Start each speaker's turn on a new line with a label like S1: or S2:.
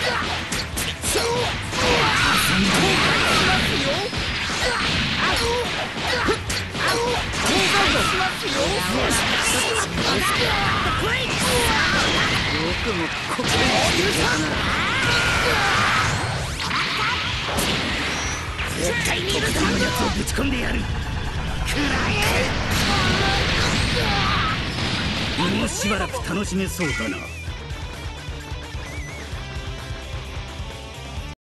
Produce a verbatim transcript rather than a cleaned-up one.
S1: 絶対に許さんぞ。やつをぶち込んでやる。くらえ。もうしばらく楽しめそうだな。